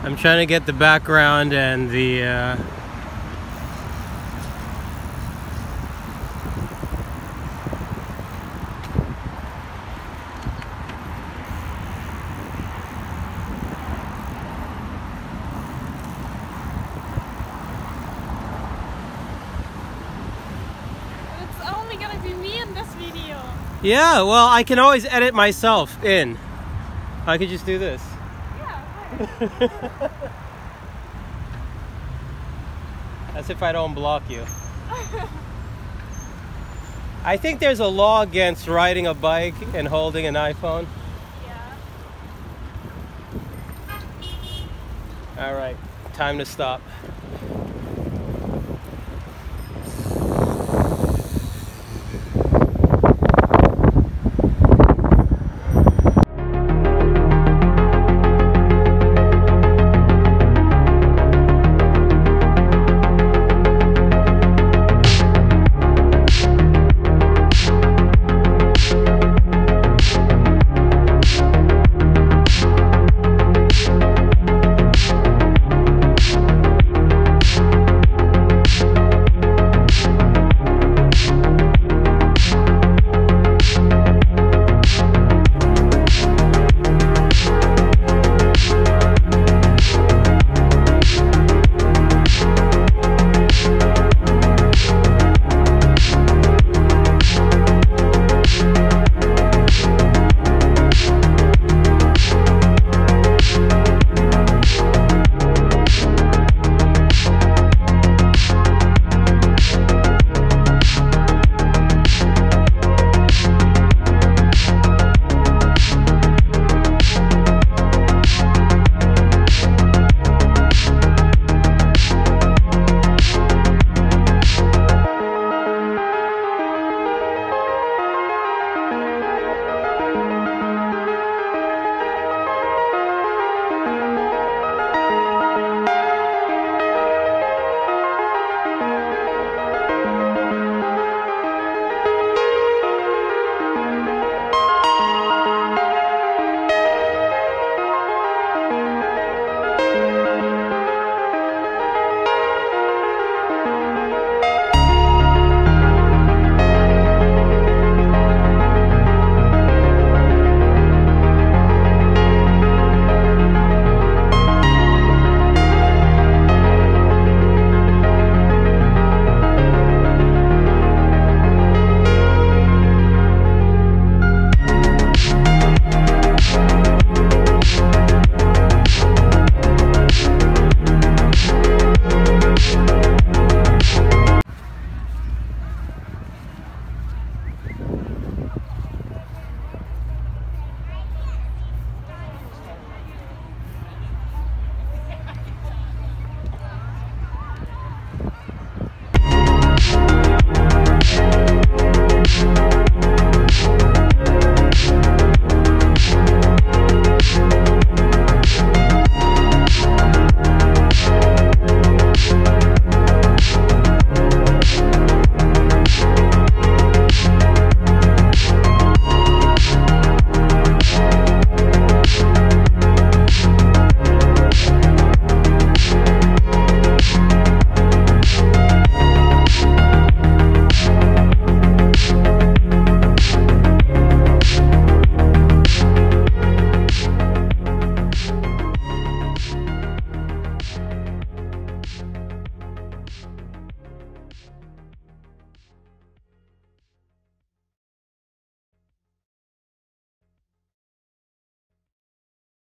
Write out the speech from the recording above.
I'm trying to get the background and the It's only gonna be me in this video. yeah, well, I can always edit myself in. I could just do this. Yeah, As if I don't block you. I think there's a law against riding a bike and holding an iPhone. yeah. All right, time to stop.